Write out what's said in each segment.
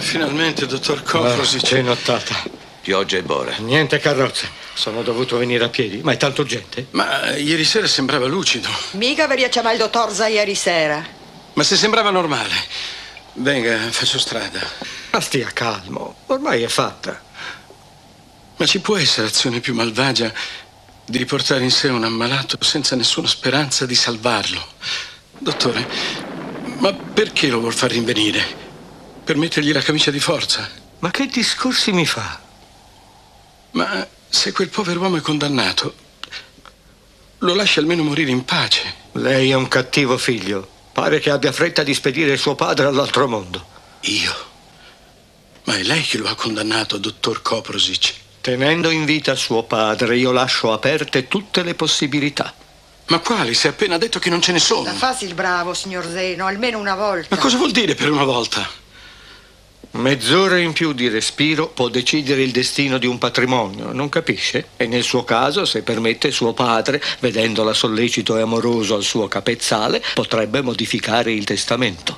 finalmente, dottor Koprosic. Che nottata. Pioggia e bora. Niente carrozze. Sono dovuto venire a piedi. Ma è tanto urgente? Ma ieri sera sembrava lucido. Mica vi chiamava il dottor za ieri sera. Ma se sembrava normale. Venga, faccio strada. Ma stia calmo. Ormai è fatta. Ma ci può essere azione più malvagia di riportare in sé un ammalato senza nessuna speranza di salvarlo? Dottore, ma perché lo vuol far rinvenire? Per mettergli la camicia di forza? Ma che discorsi mi fa? Ma se quel povero uomo è condannato, lo lasci almeno morire in pace. Lei è un cattivo figlio. Pare che abbia fretta di spedire suo padre all'altro mondo. Io? Ma è lei che lo ha condannato, dottor Koprosic. Tenendo in vita suo padre, io lascio aperte tutte le possibilità. Ma quali? Si è appena detto che non ce ne sono. La facile bravo, signor Zeno, almeno una volta. Ma cosa vuol dire per una volta? Mezz'ora in più di respiro può decidere il destino di un patrimonio, non capisce? E nel suo caso, se permette, suo padre, vedendola sollecito e amoroso al suo capezzale, potrebbe modificare il testamento.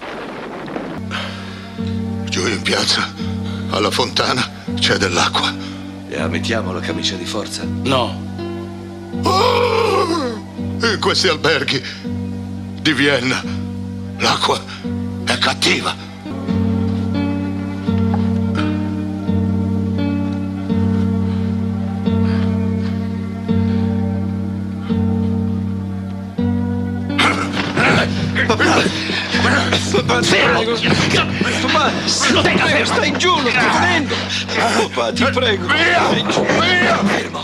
Giù in piazza, alla fontana, c'è dell'acqua. Le ammettiamo la camicia di forza? No. Oh! In questi alberghi di Vienna l'acqua è cattiva. Papà, ti prego. Papà, Lo tenga fermo! stai giù, lo sto tenendo. Papà, ti prego. Via! Stai giù. Via! Fermo!